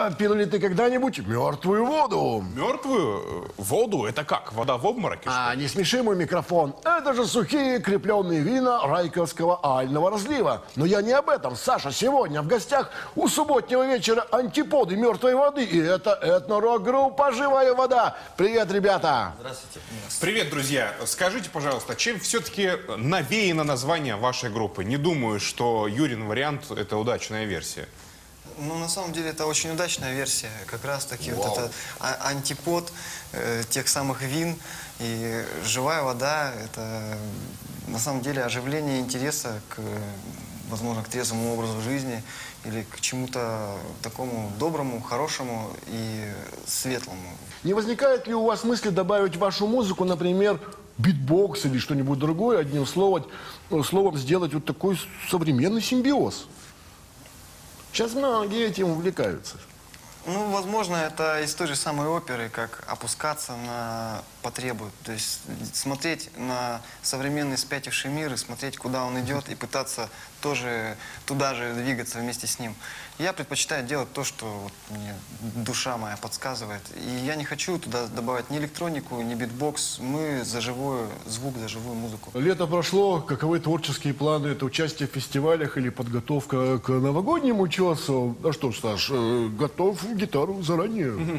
пил ли ты когда-нибудь мертвую воду? Мертвую воду? Это как? Вода в обмороке? Не смеши мой микрофон. Это же сухие крепленные вина райковского ального разлива. Но я не об этом. Саша, сегодня в гостях у субботнего вечера антиподы мертвой воды. И это этно-рок-группа «Живая вода». Привет, ребята. Здравствуйте. Привет, друзья. Скажите, пожалуйста, чем все-таки навеяно название вашей группы? Не думаю, что Юрин вариант – это удачная версия. Ну, на самом деле, это очень удачная версия. Как раз-таки вот это антипод тех самых вин. И живая вода – это, на самом деле, оживление интереса к, возможно, к трезвому образу жизни или к чему-то такому доброму, хорошему и светлому. Не возникает ли у вас мысли добавить в вашу музыку, например, битбокс или что-нибудь другое, одним словом сделать вот такой современный симбиоз? Сейчас многие этим увлекаются. Ну, возможно, это из той же самой оперы, как опускаться на потребу. То есть смотреть на современный спятивший мир и смотреть, куда он идет, и пытаться тоже туда же двигаться вместе с ним. Я предпочитаю делать то, что вот мне душа моя подсказывает. И я не хочу туда добавить ни электронику, ни битбокс. Мы за живой звук, за живую музыку. Лето прошло. Каковы творческие планы? Это участие в фестивалях или подготовка к новогоднему часу? А что ж, Саш, готов гитару заранее?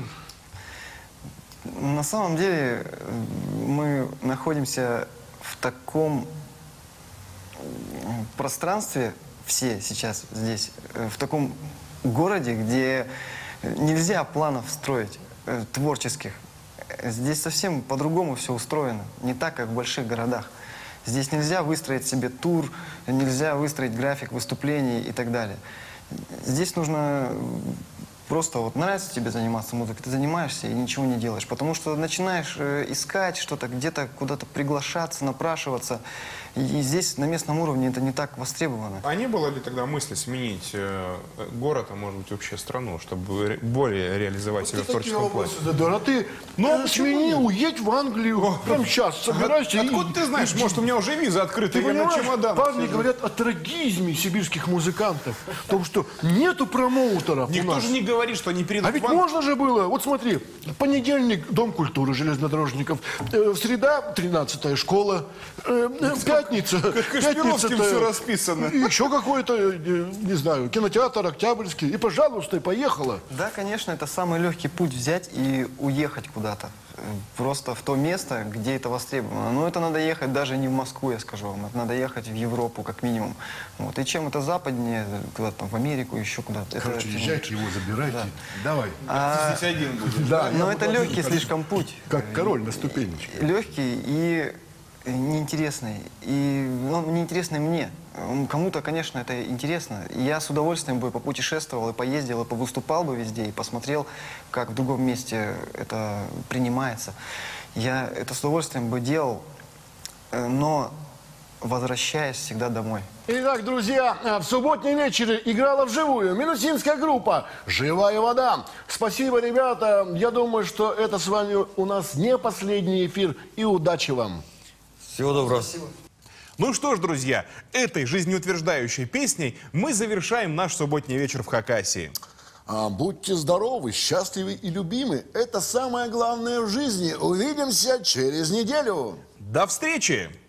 На самом деле мы находимся в таком пространстве, все сейчас здесь, в таком городе, где нельзя планов строить творческих. Здесь совсем по-другому все устроено, не так, как в больших городах. Здесь нельзя выстроить себе тур, нельзя выстроить график выступлений и так далее. Здесь нужно просто вот нравится тебе заниматься музыкой, ты занимаешься и ничего не делаешь. Потому что начинаешь искать что-то, где-то куда-то приглашаться, напрашиваться. И здесь на местном уровне это не так востребовано. А не было ли тогда мысли сменить город, а может быть вообще страну, чтобы более реализовать себя в творческом плане? Да, ты смени, уедь в Англию. Прямо сейчас собирайся. Откуда ты знаешь? Может, у меня уже виза открыта, Ты я на понимаешь, чемоданах парни сижу. говорят о трагизме сибирских музыкантов. В том, что нету промоутеров у Никто нас. же не говорит, что они перейдут А ведь в Англию. можно же было. Вот смотри, понедельник Дом культуры железнодорожников, в среда 13-я школа, пятница. Кашпировским все расписано. Еще какой-то, не знаю, кинотеатр Октябрьский. И, пожалуйста, и поехала. Да, конечно, это самый легкий путь взять и уехать куда-то. Просто в то место, где это востребовано. Но это надо ехать даже не в Москву, я скажу вам. Это надо ехать в Европу, как минимум. Вот. И чем это западнее, куда-то там в Америку, еще куда-то. Короче, езжайте его, забирайте. Да. Давай. Здесь один будет. Да, Но я это буду легкий один, слишком путь. как король на ступенечке. Легкий и неинтересный. И он неинтересный мне. Кому-то, конечно, это интересно. И я с удовольствием бы попутешествовал, и поездил, и повыступал бы везде, и посмотрел, как в другом месте это принимается. Я это с удовольствием бы делал, но возвращаясь всегда домой. Итак, друзья, в субботний вечер играла вживую минусинская группа «Живая вода». Спасибо, ребята. Я думаю, что это с вами у нас не последний эфир. И удачи вам. Всего доброго. Спасибо. Ну что ж, друзья, этой жизнеутверждающей песней мы завершаем наш субботний вечер в Хакасии. Будьте здоровы, счастливы и любимы. Это самое главное в жизни. Увидимся через неделю. До встречи!